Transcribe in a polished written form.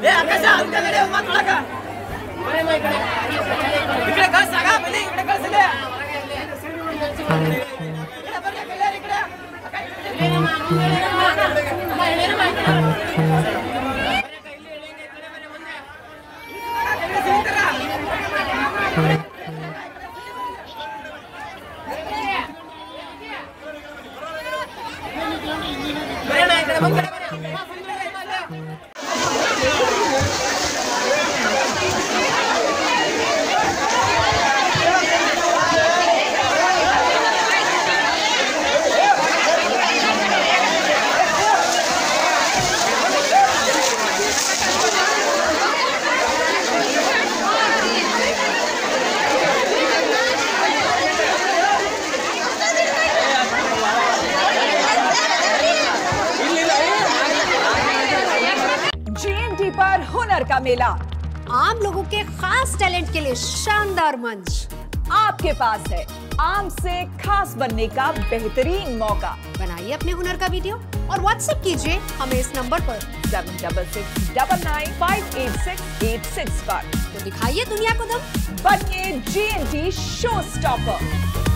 ಆಕಾಶ ಅಂತ ನಡೆ ಮಾತಾಡಕ ಇಕಡೆ ಕಳ್ಸಾಗ ಬನ್ನಿ ಇಕಡೆ ಕಳ್ಸಿದೆ ಇಕಡೆ ಬರ್ಲಿ ಕಲ್ಯಾರಿ ಇಕಡೆ पर हुनर का मेला, आम लोगों के खास टैलेंट के लिए शानदार मंच आपके पास है। आम से खास बनने का बेहतरीन मौका। बनाइए अपने हुनर का वीडियो और व्हाट्सएप कीजिए हमें इस नंबर पर 7669986886 पर। तो दिखाइए दुनिया को दम, बनिए GNT शो स्टॉपर।